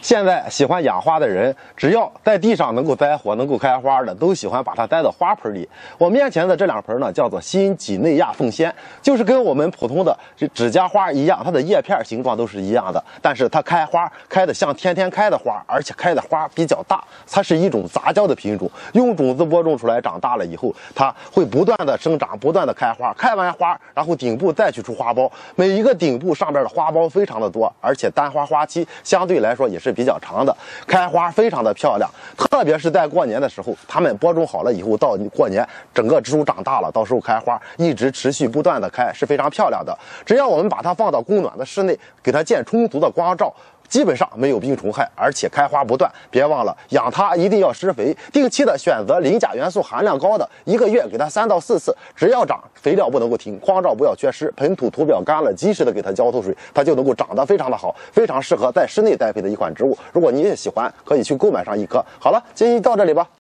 现在喜欢养花的人，只要在地上能够栽活、能够开花的，都喜欢把它栽到花盆里。我面前的这两盆呢，叫做新几内亚凤仙，就是跟我们普通的指甲花一样，它的叶片形状都是一样的，但是它开花开的像天天开的花，而且开的花比较大。它是一种杂交的品种，用种子播种出来，长大了以后，它会不断的生长，不断的开花，开完花，然后顶部再去出花苞，每一个顶部上边的花苞非常的多，而且单花花期相对来说也是比较长的，开花非常的漂亮。特别是在过年的时候，它们播种好了以后，到过年整个植株长大了，到时候开花一直持续不断的开，是非常漂亮的。只要我们把它放到供暖的室内，给它见充足的光照，基本上没有病虫害，而且开花不断。别忘了养它一定要施肥，定期的选择磷钾元素含量高的，1个月给它3到4次，只要长，肥料不能够停，光照不要缺失，盆土土表干了，及时的给它浇透水，它就能够长得非常的好，非常适合在室内栽培的一款植物。如果你也喜欢，可以去购买上一棵。好了，今天就到这里吧。